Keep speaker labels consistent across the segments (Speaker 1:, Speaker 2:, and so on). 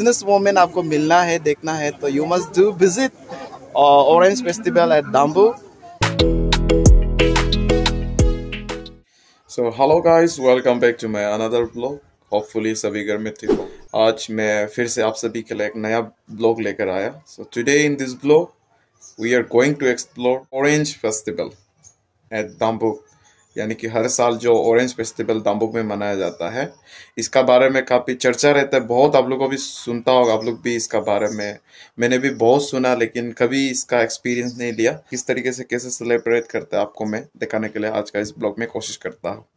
Speaker 1: Business women आपको मिलना है, देखना है तो you must do visit orange festival at Dambuk. So hello guys, welcome back to my another blog. Hopefully सभी घर में ठीक हो। आज मैं फिर से आप सभी के लिए एक नया ब्लॉग लेकर आया। So today in this blog we are going to explore orange festival at Dambuk. यानी कि हर साल जो ऑरेंज फेस्टिवल दाम्बुक में मनाया जाता है, इसका बारे में काफ़ी चर्चा रहता है। बहुत आप लोगों को भी सुनता होगा, आप लोग भी इसका बारे में, मैंने भी बहुत सुना लेकिन कभी इसका एक्सपीरियंस नहीं लिया। किस तरीके से कैसे सेलिब्रेट करते हैं आपको मैं दिखाने के लिए आज का इस ब्लॉग में कोशिश करता हूँ।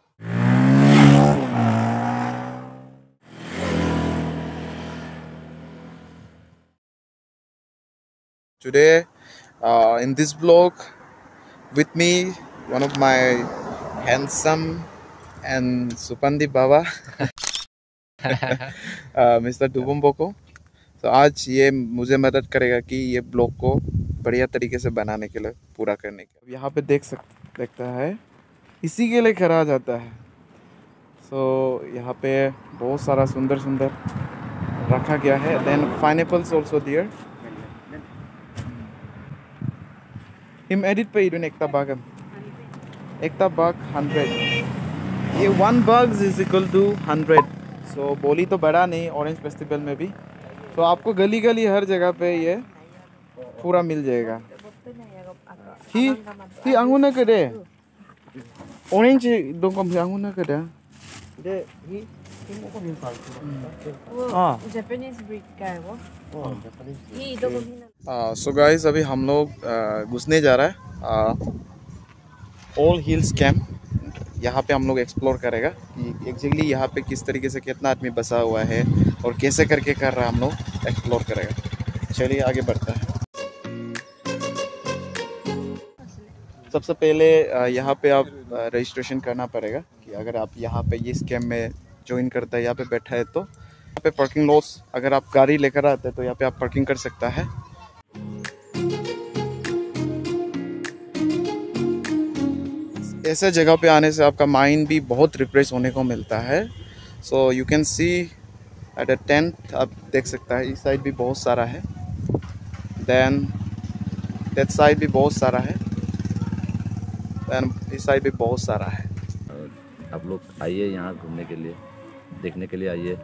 Speaker 1: Today, in this vlog, with me, one of my handsome and Supandi Baba, Mr. Dubum Boko. तो आज ये मुझे मदद करेगा कि ये ब्लॉग को बढ़िया तरीके से बनाने के लिए, पूरा करने के लिए। यहाँ पे देखता है, इसी के लिए खड़ा जाता है। सो यहाँ पे बहुत सारा सुंदर सुंदर रखा गया है। Then pineapples also there. हिम एडिट पे इडुन एकता बाग 100। ये 1 bugs is equal to 100। So बोली तो बड़ा नहीं ऑरेंज फेस्टिवल में भी। तो आपको गली गली हर जगह पे ये पूरा मिल जाएगा। ही अंगुना करे ऑरेंज दोकम अंगुना करे
Speaker 2: Japanese breed का है वो।
Speaker 1: सो गाइस, अभी हम लोग घुसने जा रहा है ऑल हिल्स कैंप। यहाँ पे हम लोग एक्सप्लोर करेगा कि एग्जैक्टली यहाँ पे किस तरीके से कितना आदमी बसा हुआ है और कैसे करके कर रहा है, हम लोग एक्सप्लोर करेगा। चलिए आगे बढ़ता है। सबसे पहले यहाँ पे आप रजिस्ट्रेशन करना पड़ेगा कि अगर आप यहाँ पे इस कैंप में ज्वाइन करता है, यहाँ पे बैठा है तो यहाँ पे पार्किंग लॉस, अगर आप गाड़ी लेकर आते हैं तो यहाँ पे आप पार्किंग कर सकता है। ऐसे जगह पे आने से आपका माइंड भी बहुत रिफ्रेश होने को मिलता है। So you can see at a tent, आप देख सकता है इस साइड भी बहुत सारा है, देन दैट साइड भी बहुत सारा है, देन इस साइड भी बहुत सारा है।
Speaker 3: आप लोग आइए यहाँ घूमने के लिए, देखने के लिए आइए।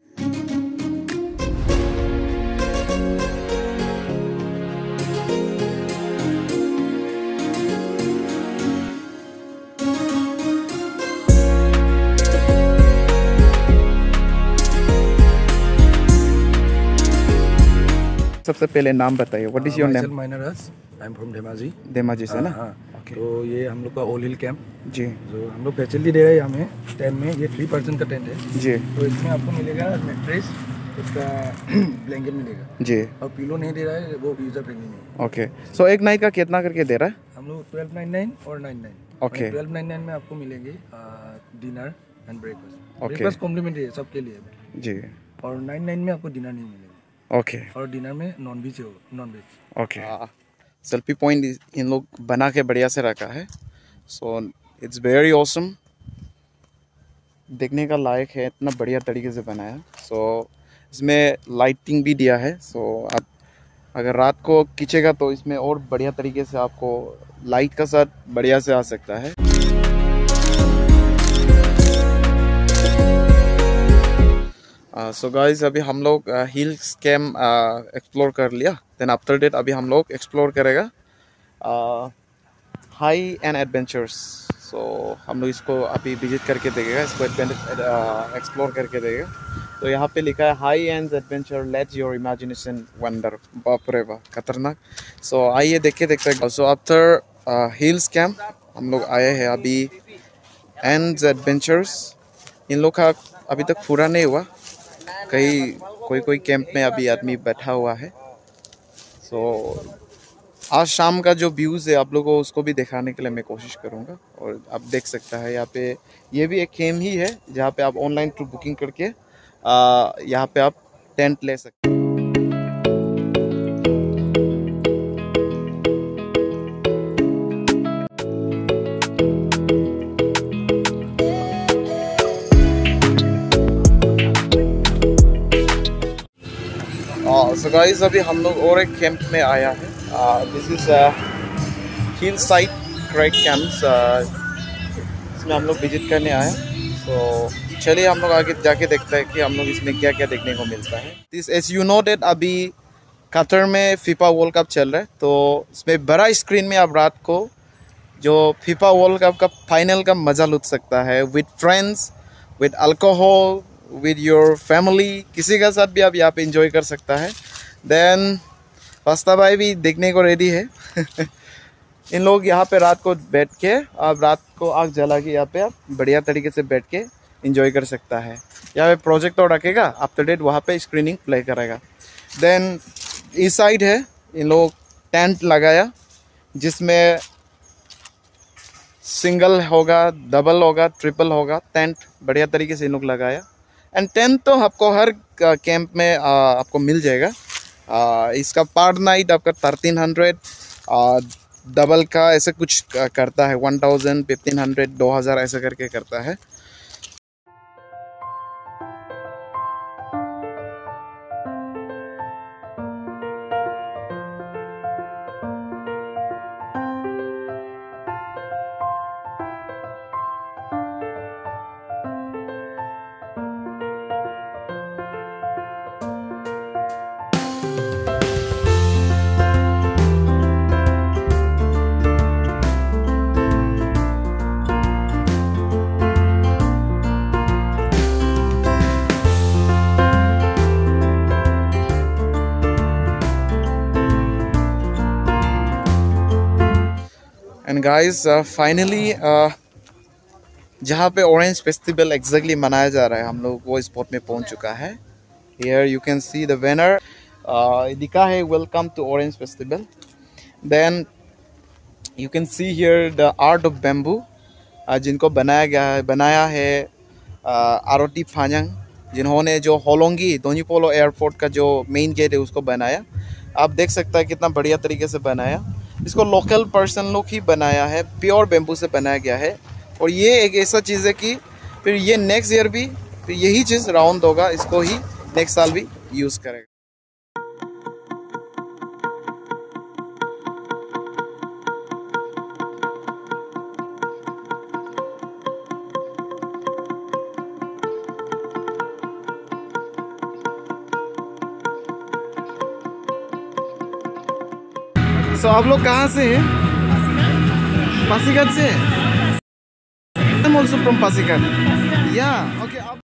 Speaker 1: सबसे पहले नाम बताइए, what is your name?
Speaker 4: My name is I am from Dhemaji.
Speaker 1: Dhemaji से ना?
Speaker 4: हाँ।
Speaker 1: ओके।
Speaker 4: तो ये हम लोग का ऑल हिल कैंप
Speaker 1: जी,
Speaker 4: जो हम लोग फैसिलिटी दे रहे हैं हमें टेंट में। ये 3% का टेंट है
Speaker 1: जी
Speaker 4: तो इसमें आपको मिलेगा मैट्रेस, उसका ब्लैंकेट मिलेगा
Speaker 1: जी।
Speaker 4: और पिलो नहीं दे रहा है, वो यूजर फ्रेंडली नहीं है।
Speaker 1: ओके। सो एक नाइट का कितना करके दे रहा है?
Speaker 4: हम लोग 1299 और 99।
Speaker 1: ओके।
Speaker 4: 1299 में आपको मिलेंगे dinner and breakfast.
Speaker 1: Okay.
Speaker 4: Breakfast complimentary है सबके लिए
Speaker 1: जी।
Speaker 4: और 99 में आपको डिनर नहीं मिलेगा।
Speaker 1: ओके।
Speaker 4: और डिनर में नॉन वेज होगा, non veg.
Speaker 1: Okay. Selfie point इन लोग बना के बढ़िया से रखा है। सो इट्स वेरी ऑसम, देखने का लायक है, इतना बढ़िया तरीके से बनाया। सो इसमें लाइटिंग भी दिया है। सो आप अगर रात को खींचेगा तो इसमें और बढ़िया तरीके से आपको लाइट का साथ बढ़िया से आ सकता है। सो गाइस, अभी हम लोग हिल्स कैंप एक्सप्लोर कर लिया। देन आफ्टर डेट अभी हम लोग एक्सप्लोर करेगा हाई एंड एडवेंचर्स। सो हम लोग इसको अभी विजिट करके देखेगा, इसको एक्सप्लोर करके देखेगा। तो यहाँ पे लिखा है high and adventure, let your imagination wander. बाप रे बाप, खतरनाक। सो आइए देखते हैं। सो आफ्टर हिल्स कैंप हम लोग आए हैं अभी एंड एडवेंचर्स। इन लोग का अभी तक पूरा नहीं हुआ, कहीं कोई कैंप में अभी आदमी बैठा हुआ है। सो आज शाम का जो व्यूज़ है आप लोगों को उसको भी दिखाने के लिए मैं कोशिश करूँगा। और आप देख सकता है यहाँ पे, ये भी एक कैंप ही है जहाँ पे आप ऑनलाइन टूर बुकिंग करके यहाँ पे आप टेंट ले सकते हैं। सो गाइस अभी हम लोग और एक कैंप में आया है. This is hillside track camps. इसमें हम लोग विजिट करने आए. सो चलिए हम लोग आगे जाके देखते हैं कि हम लोग इसमें क्या क्या देखने को मिलता है. This as you know that अभी कतर में फीफा वर्ल्ड कप चल रहा है, तो इसमें बड़ा स्क्रीन में आप रात को जो फीफा वर्ल्ड कप का फाइनल का मज़ा लुट सकता है with friends, with alcohol, with your family. किसी का साथ भी आप यहाँ पे इंजॉय कर सकता है. देन पास्ता भाई भी देखने को रेडी है. इन लोग यहाँ पे रात को बैठ के, आप रात को आग जला के यहाँ पे आप बढ़िया तरीके से बैठ के इंजॉय कर सकता है. यहाँ पे प्रोजेक्टर रखेगा, आफ्टर डेट वहाँ पे स्क्रीनिंग प्ले करेगा. देन इस साइड है इन लोग टेंट लगाया, जिसमें सिंगल होगा, डबल होगा, ट्रिपल होगा. टेंट बढ़िया तरीके से इन लोग लगाया. एंड टेंट तो आपको हर कैंप में आपको मिल जाएगा. इसका पर नाइट आपका 1300, डबल का ऐसे कुछ करता है 1000, 1500, 2000 ऐसे करके करता है. एंड गाइस फाइनली जहाँ पे ऑरेंज फेस्टिवल एग्जैक्टली मनाया जा रहा है, हम लोग वो स्पॉट में पहुँच चुका है. Here you can see the banner, लिखा है welcome to orange festival. Then you can see here the art of bamboo, जिनको बनाया है आरोटी फान्यांग, जिन्होंने जो होलोंगी दोन्यीपोलो एयरपोर्ट का जो मेन गेट है उसको बनाया. आप देख सकते हैं कितना बढ़िया तरीके से बनाया. इसको लोकल पर्सन लोग ही बनाया है, प्योर बेम्बू से बनाया गया है. और ये एक ऐसा चीज़ है कि फिर ये नेक्स्ट ईयर भी फिर यही चीज़ राउंड होगा, इसको ही नेक्स्ट साल भी यूज़ करेगा. So, आप लोग कहाँ से हैं? पासीघाट से? I'm also from Pasighat. Yeah, okay.